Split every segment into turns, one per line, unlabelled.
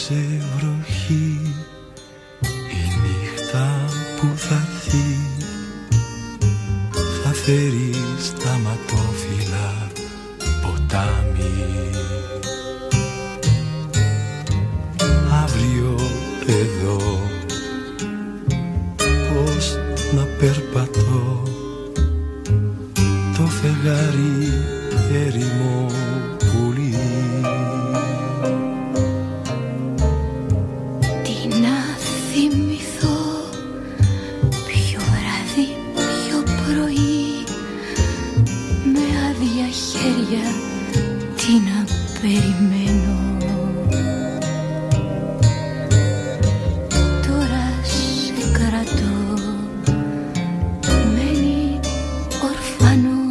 σε βροχή η νύχτα που θα έρθει θα φέρει στα ματόφυλλα ποτάμι. Αύριο εδώ πώς να περπατώ το φεγγάρι έρημο πουλί.
Τι να θυμηθώ πιο βράδυ, πιο πρωί με άδεια χέρια τι να περιμένω. Τώρα σε κρατώ μένει ορφανό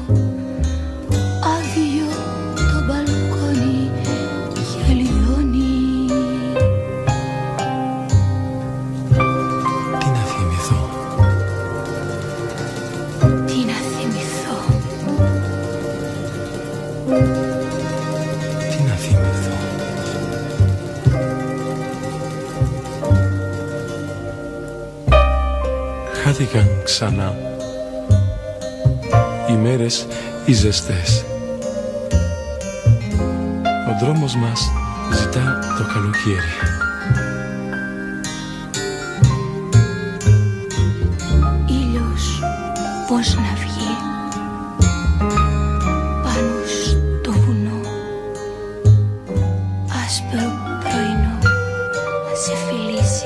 άδειο το μπαλκόνι γελιδώνει.
Τι να θυμηθώ,
Τι να θυμηθώ,
τι να θυμηθώ. Χάθηκαν ξανά οι μέρες οι ζεστές. Ο δρόμος μας ζητά το καλοκαίρι.
ήλιος πώς να βγει πάνω στο βουνό, άσπρο πρωινό να σε φιλήσει.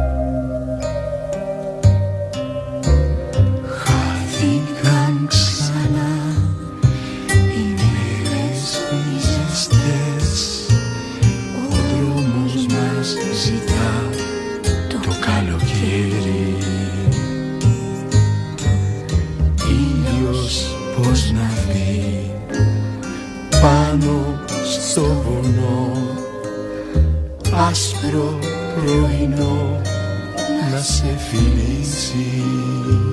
Χάθηκαν ξανά οι μέρες οι ζεστές. Ο δρόμος μας ζητά το καλοκαίρι. Ήλιος πώς να βγει πάνω στο βουνό, άσπρο πρωινό να σε φιλήσει.